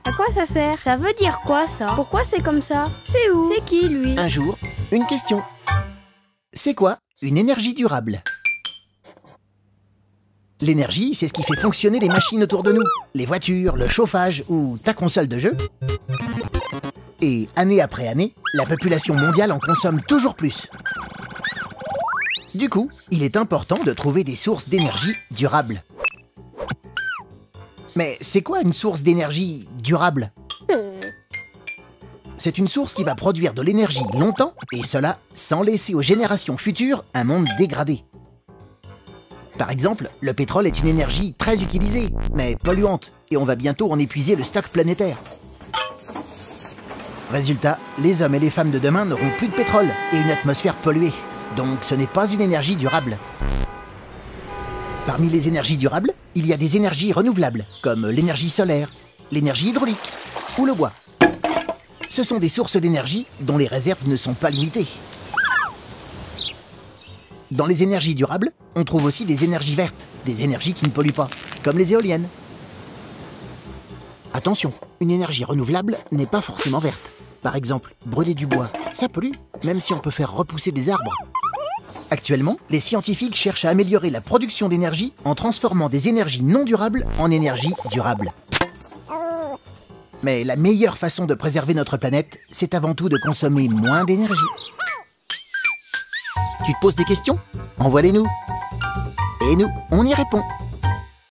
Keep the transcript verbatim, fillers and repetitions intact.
À quoi ça sert? Ça veut dire quoi, ça? Pourquoi c'est comme ça? C'est où? C'est qui, lui? Un jour, une question. C'est quoi une énergie durable? L'énergie, c'est ce qui fait fonctionner les machines autour de nous. Les voitures, le chauffage ou ta console de jeu. Et année après année, la population mondiale en consomme toujours plus. Du coup, il est important de trouver des sources d'énergie durables. Mais c'est quoi une source d'énergie durable? C'est une source qui va produire de l'énergie longtemps, et cela sans laisser aux générations futures un monde dégradé. Par exemple, le pétrole est une énergie très utilisée, mais polluante, et on va bientôt en épuiser le stock planétaire. Résultat, les hommes et les femmes de demain n'auront plus de pétrole et une atmosphère polluée, donc ce n'est pas une énergie durable. Parmi les énergies durables, il y a des énergies renouvelables, comme l'énergie solaire, l'énergie hydraulique ou le bois. Ce sont des sources d'énergie dont les réserves ne sont pas limitées. Dans les énergies durables, on trouve aussi des énergies vertes, des énergies qui ne polluent pas, comme les éoliennes. Attention, une énergie renouvelable n'est pas forcément verte. Par exemple, brûler du bois, ça pollue, même si on peut faire repousser des arbres. Actuellement, les scientifiques cherchent à améliorer la production d'énergie en transformant des énergies non durables en énergies durables. Mais la meilleure façon de préserver notre planète, c'est avant tout de consommer moins d'énergie. Tu te poses des questions? Envoie-les-nous. Et nous, on y répond.